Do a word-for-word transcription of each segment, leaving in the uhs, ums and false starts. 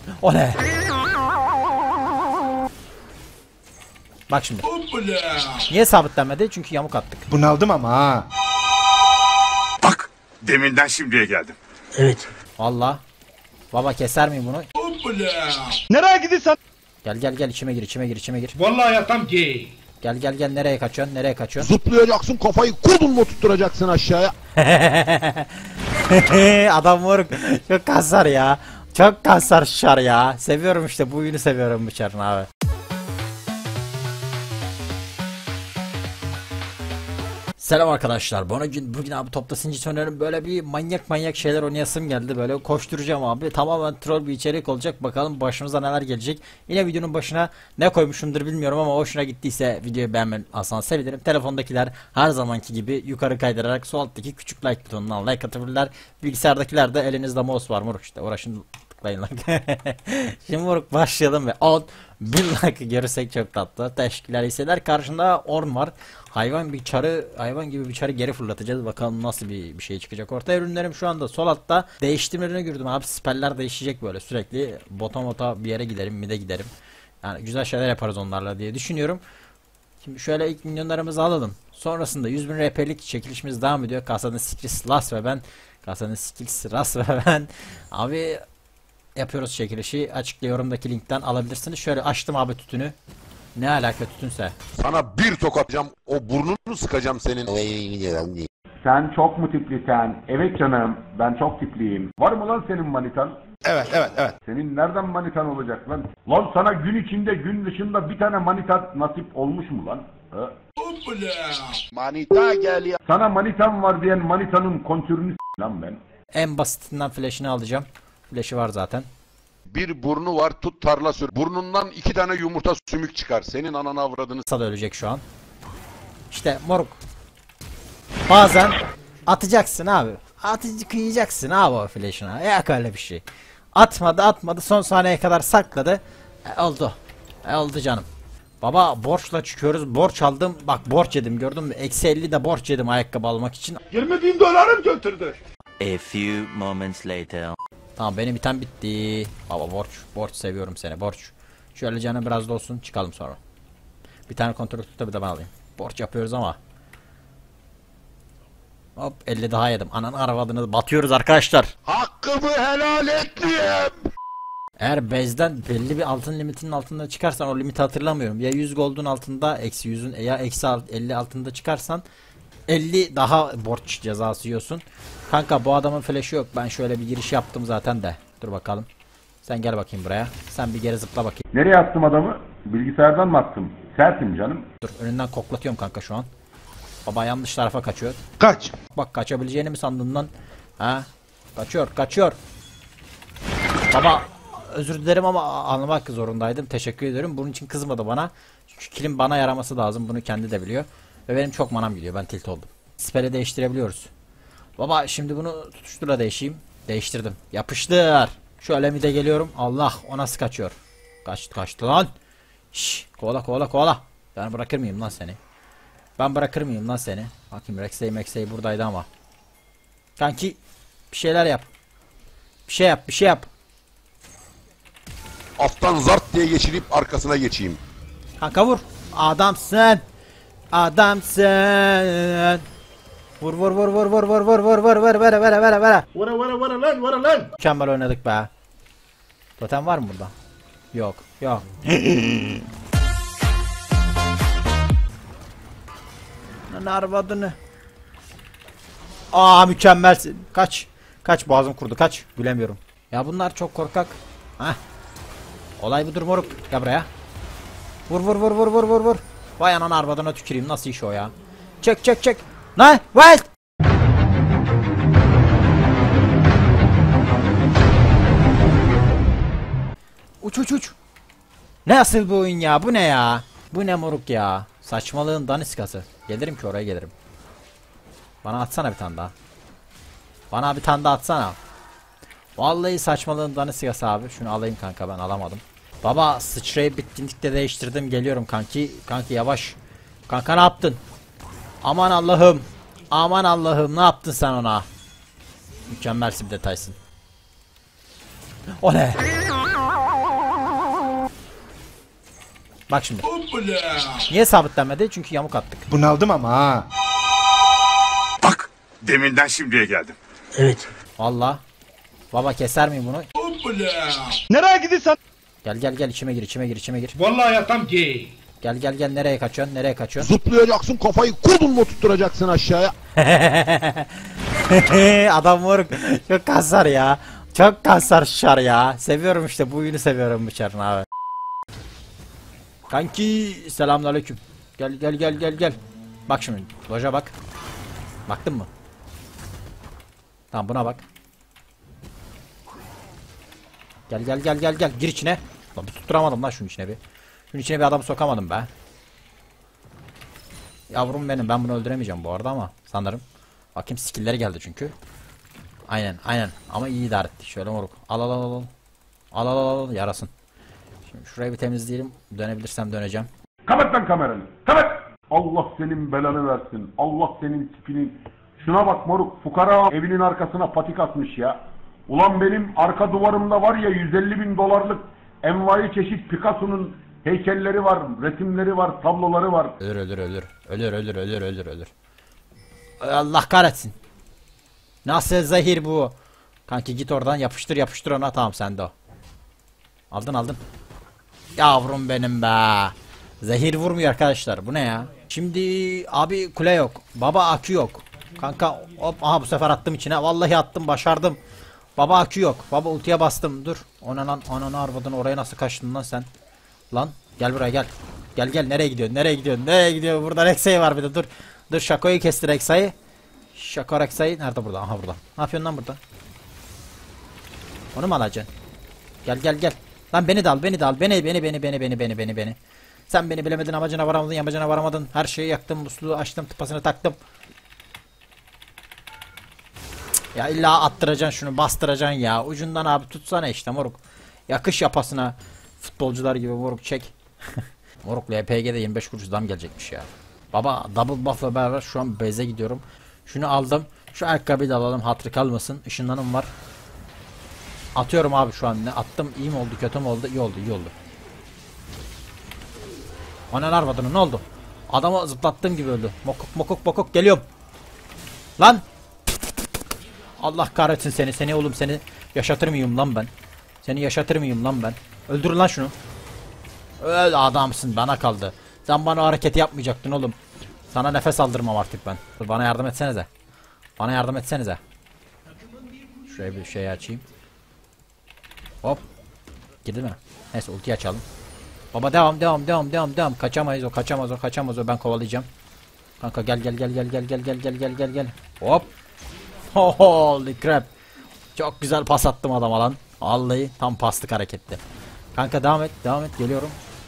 O ne? Bak şimdi. Niye sabitlenmedi? Çünkü yamuk attık. Bunaldım ama ha. Bak, deminden şimdiye geldim. Evet. Vallahi. Baba keser miyim bunu? Nereye gidiyorsun? Gel gel gel içime gir içime gir içime gir. Vallahi yatam gay. Gel gel gel nereye kaçıyorsun nereye kaçıyorsun? Zıplayacaksın, kafayı kurdun mu tutturacaksın aşağıya. Adam moruk çok kasar ya. Çok kasar şar ya. Seviyorum işte bu oyunu seviyorum bu çarın abi. Selam arkadaşlar. Bugün bugün abi topta sinci oynuyorum. Böyle bir manyak manyak şeyler oynayasım geldi. Böyle koşturacağım abi. Tamamen troll bir içerik olacak. Bakalım başımıza neler gelecek. Yine videonun başına ne koymuşumdur bilmiyorum ama hoşuna gittiyse videoyu beğenmezsen sevinirim. Telefondakiler her zamanki gibi yukarı kaydırarak sol alttaki küçük like butonundan like atabilirler. Bilgisayardakiler de elinizde mouse var moruk işte. Uğraşın tıklayın like. Şimdi moruk başlayalım ve on bin like görürsek çok tatlı. Teşekkürler hisseler. Karşında Orn var. Hayvan bir çarı, hayvan gibi bir çarı geri fırlatacağız. Bakalım nasıl bir, bir şey çıkacak. Orta ürünlerim şu anda sol altta. Değiştirmelerine girdim abi. Speller değişecek böyle sürekli. Bota mota bir yere giderim, mid'e giderim. Yani güzel şeyler yaparız onlarla diye düşünüyorum. Şimdi şöyle ilk milyonlarımızı alalım. Sonrasında yüz bin R P'lik çekilişimiz devam ediyor. Kasanın Skills Ras ve ben. Kasanın Skills Ras ve ben. Abi yapıyoruz çekilişi. Açıklı yorumdaki linkten alabilirsiniz. Şöyle açtım abi tütünü. Ne alaka tütünse. Sana bir tokat atacağım, o burnunu sıkacağım senin. Sen çok mu tiplisen? Evet canım, ben çok tipliyim. Var mı lan senin manitan? Evet evet evet. Senin nereden manitan olacak lan? Lan sana gün içinde gün dışında bir tane manitan nasip olmuş mu lan? Ha? Manita gel ya. Sana manitan var diyen manitanın kontürünü s*** lan ben. En basitinden flash'ini alacağım. Flash'ı var zaten. Bir burnu var, tut tarla sür. Burnundan iki tane yumurta sümük çıkar. Senin ananı avradını. Sal ölecek şu an. İşte moruk. Bazen atacaksın abi. Atıcı kıyacaksın abi o flash'ına. Yok öyle bir şey. Atmadı atmadı son saniyeye kadar sakladı. E, oldu. E, oldu canım. Baba borçla çıkıyoruz. Borç aldım. Bak borç yedim gördün mü? Eksi elli de borç yedim ayakkabı almak için. yirmi bin dolarım götürdü. A few moments later. Tamam benim biten bitti. Baba borç. Borç seviyorum seni borç. Şöyle canım biraz da olsun çıkalım sonra. Bir tane kontrol tut da bir de ben alayım. Borç yapıyoruz ama. Hop elli daha yedim. Ananı arvadını batıyoruz arkadaşlar. Hakkımı helal etmeyeyim. Eğer base'den belli bir altın limitinin altında çıkarsan o limiti hatırlamıyorum. Ya yüz gold'un altında eksi yüzün ya eksi elli altında çıkarsan elli daha borç cezası yiyorsun. Kanka bu adamın flash'ı yok. Ben şöyle bir giriş yaptım zaten de. Dur bakalım. Sen gel bakayım buraya. Sen bir geri zıpla bakayım. Nereye attım adamı? Bilgisayardan mı attım? Sertim canım. Dur önünden koklatıyorum kanka şu an. Baba yanlış tarafa kaçıyor. Kaç. Bak kaçabileceğini mi sandın lan? Ha? Kaçıyor kaçıyor. Baba özür dilerim ama anlamak zorundaydım. Teşekkür ederim. Bunun için kızmadı bana. Çünkü kilim bana yaraması lazım. Bunu kendi de biliyor. Ve benim çok manam gidiyor. Ben tilt oldum. Spell'i değiştirebiliyoruz. Baba şimdi bunu tutuşturla değişeyim. Değiştirdim. Yapıştır. Şöyle mi de geliyorum. Allah o nasıl kaçıyor? Kaçtı kaçtı lan. Şşş kovala kovala kovala. Ben bırakır mıyım lan seni? Ben bırakır mıyım lan seni? Bakayım Rex'ey Max'ey buradaydı ama. Kanki bir şeyler yap. Bir şey yap bir şey yap. Alttan zart diye geçirip arkasına geçeyim. Kanka vur. Adamsın. Adamsın. Vur vur vur vur vur vur vur vur vur vur vere vere vere vere. Vara vara vara lan vara lan. Mükemmel oynadık be. Totem var mı burada? Yok yok. Lan arvadını. Aa mükemmelsin. Kaç. Kaç boğazım kurdu kaç. Gülemiyorum. Ya bunlar çok korkak. Hah. Olay budur moruk. Gel buraya. Vur vur vur vur vur vur vur. Vay ananı arvadına tüküreyim. Nasıl iş o ya? Çek çek çek. Ne? Wild. Uç uç uç. Ne asıl bu oyun ya? Bu ne ya? Bu ne moruk ya? Saçmalığın daniskası. Gelirim ki oraya gelirim. Bana atsana bir tane daha. Bana bir tane daha atsana. Vallahi saçmalığın daniskası abi. Şunu alayım kanka ben alamadım. Baba sıçrayı bitkinlikte değiştirdim. Geliyorum kanki. Kanki yavaş. Kanka ne yaptın? Aman Allah'ım. Aman Allah'ım ne yaptın sen ona? Mükemmelsin bir detaysın. O ne? Bak şimdi. Niye sabitlenmedi? Çünkü yamuk attık. Bunaldım ama ha. Bak deminden şimdiye geldim. Valla. Baba keser miyim bunu? Nereye gidiyorsun? Gel gel gel içime gir içime gir içime gir. Vallahi adam gay. Gel gel gel nereye kaçıyorsun nereye kaçıyorsun? Zıplayacaksın, kafayı kolunla tutturacaksın aşağıya. Adam moruk. Çok kasar ya. Çok kasar şar ya. Seviyorum işte bu oyunu seviyorum bu çarın abi. Kanki selamünaleyküm. Gel gel gel gel gel. Bak şimdi loja bak. Baktın mı? Tamam buna bak. Gel gel gel gel gel gir içine. Lan bir tutturamadım lan şunun içine bir. Şunun içine bir adam sokamadım be. Yavrum benim ben bunu öldüremeyeceğim bu arada ama sanırım. Bakayım skill'leri geldi çünkü. Aynen aynen ama iyi idare ettik. Şöyle moruk. Al al al al. Al al al al yarasın. Şimdi şurayı bir temizleyelim. Dönebilirsem döneceğim. Kapat lan kameranı. Kapat. Allah senin belanı versin. Allah senin tipinin. Şuna bak moruk. Fukara evinin arkasına patik atmış ya. Ulan benim arka duvarımda var ya yüz elli bin dolarlık envai çeşit Picasso'nun heykelleri var, resimleri var, tabloları var. Ölür ölür ölür. Ölür ölür ölür ölür ölür. Allah kahretsin. Nasıl zehir bu? Kanki git oradan yapıştır yapıştır ona tamam sende o. Aldın aldın. Yavrum benim be. Zehir vurmuyor arkadaşlar bu ne ya? Şimdi abi kule yok. Baba akü yok. Kanka hop aha bu sefer attım içine. Vallahi attım başardım. Baba akü yok. Baba ultiye bastım. Dur. Ona lan ananı arvadın oraya nasıl kaçtın lan sen? Lan gel buraya gel. Gel gel nereye gidiyorsun? Nereye gidiyorsun? Nereye gidiyor? Burada Rexa'yı var bir de dur. Dur Şako'yu kesti Rexa'yı. Şako Rexa'yı nerede burada? Aha burada. Ne yapıyorsun lan burada? Onu mu alacaksın? Gel gel gel. Lan beni de al, beni de al. Beni beni beni beni beni beni beni beni. Sen beni bilemedin, amacına varamadın, yamacına varamadın. Her şeyi yaktım, musluğu açtım, tıpasını taktım. Cık, ya illa attıracaksın şunu, bastıracaksın ya. Ucundan abi tutsana işte moruk. Yakış yapasına. Futbolcular gibi moruk çek. Moruk L P G'de yirmi beş kuruş zam gelecekmiş ya. Baba double buff'la beraber şu an base'e gidiyorum. Şunu aldım. Şu ayakkabıyı da alalım, hatırı kalmasın. Işınlanım var. Atıyorum abi şu an. Ne attım, iyi mi oldu, kötü mü oldu? İyi oldu, iyi oldu. Anan arvadını ne oldu? Adamı zıplattığım gibi öldü. Mokuk mokuk mokuk geliyorum. Lan! Allah kahretsin seni, seni oğlum seni yaşatır mıyım lan ben? Seni yaşatır mıyım lan ben? Öldür lan şunu. Öl adamsın, bana kaldı. Sen bana o hareketi yapmayacaktın oğlum. Sana nefes aldırmam artık ben. Dur, bana yardım etsenize. Bana yardım etsenize. Şuraya bir şey açayım. Hop. Girdi mi? Neyse ulti açalım. Baba devam devam devam devam devam. Kaçamayız o, kaçamaz o, kaçamaz o. Ben kovalayacağım. Kanka gel gel gel gel gel gel gel gel gel gel gel. Hop. Holy crap. Çok güzel pas attım adama lan. Vallahi tam paslık hareketti. Kanka devam et, devam et, geliyorum.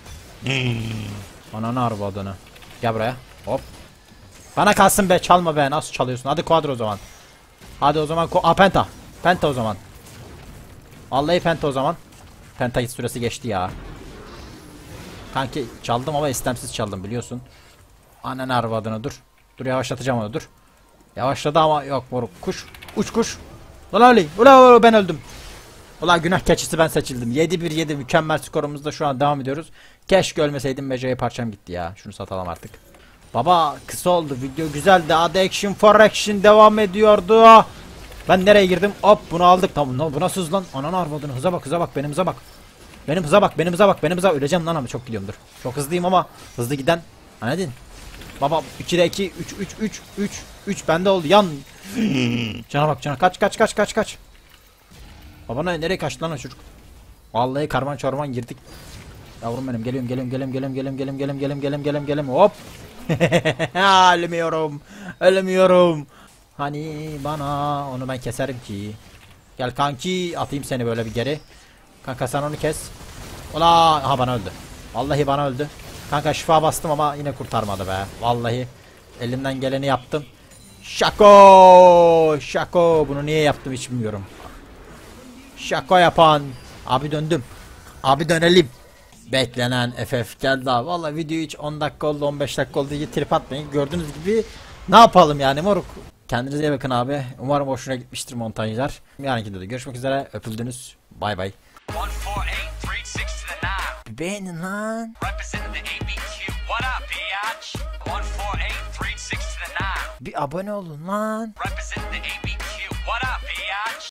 Ananı arvadını. Gel buraya. Hop. Bana kalsın be, çalma be. Nasıl çalıyorsun? Hadi quadro o zaman. Hadi o zaman. Aa, penta. Penta o zaman. Vallahi penta o zaman. Penta süresi geçti ya. Kanki çaldım ama istemsiz çaldım biliyorsun. Ananı arvadını dur. Dur yavaşlatacağım onu dur. Yavaşladı ama yok moruk. Kuş. Uç kuş. Ulan Ali. Ulan ben öldüm. Ulan günah keçisi ben seçildim. yedi bir yedi mükemmel skorumuzda şu an devam ediyoruz. Keşke ölmeseydim, Meca'ya parçam gitti ya. Şunu satalım artık. Baba kısa oldu video, güzeldi. Hadi action for action devam ediyordu. Ben nereye girdim? Hop bunu aldık. Tamam bu nasıl hız lan? Ananı arvadını, hıza bak hıza bak, benim hıza bak. Benim hıza bak, benim hıza bak, benim hıza. Öleceğim lan ama çok gidiyorum dur. Çok hızlıyım ama hızlı giden. Anladın? Baba ikide iki, üç, üç, üç, üç, üç bende oldu. Yan. Cana bak cana, kaç kaç kaç kaç kaç. Baba nereye kaçtı lan o çocuk? Vallahi karman çorman girdik. Yavrum benim geliyorum geliyorum geliyorum geliyorum geliyorum geliyorum geliyorum geliyorum geliyorum geliyorum geliyorum hop. Ölmüyorum. Ölmüyorum. Hani bana onu ben keserim ki. Gel kanki atayım seni böyle bir geri. Kanka sen onu kes. Ola aha bana öldü. Vallahi bana öldü. Kanka şifa bastım ama yine kurtarmadı be. Vallahi elimden geleni yaptım. Şako! Şako! Bunu niye yaptım hiç bilmiyorum. Şaka yapan. Abi döndüm. Abi dönelim. Beklenen F F geldi abi. Valla video hiç on dakika oldu, on beş dakika oldu diye trip atmayın. Gördüğünüz gibi ne yapalım yani moruk. Kendinize iyi bakın abi. Umarım hoşuna gitmiştir montajlar. Yarınki videoda görüşmek üzere. Öpüldünüz. Bay bay. beğenin lan. Bir abone olun lan.